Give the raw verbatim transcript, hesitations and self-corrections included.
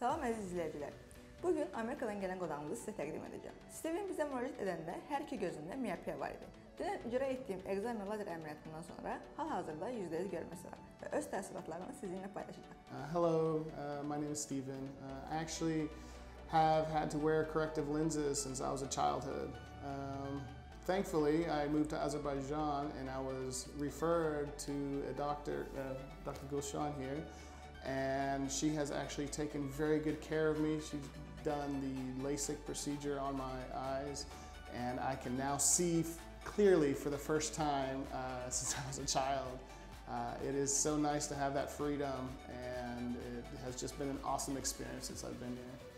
Salam əziz izləyicilər. Bugün Amerikadan gələn qonağımızı sizə təqdim edəcəm. Steven bizə müraciət edəndə hər iki gözündə miyopiya var idi. Dünən icra etdiyim Excimer lazer əməliyyatından sonra hal-hazırda yüzdə yüz görməsi var və öz təəssüratlarını sizinlə paylaşacaq. Uh, hello, uh, my name is Steven. Uh, I actually have had to wear corrective lenses since I was a childhood. Um, thankfully, I moved to Azerbaijan and I was referred to a doctor, uh, Doctor Gulshan here, and she has actually taken very good care of me. She's done the LASIK procedure on my eyes, and I can now see clearly for the first time uh, since I was a child. Uh, it is so nice to have that freedom, and it has just been an awesome experience since I've been here.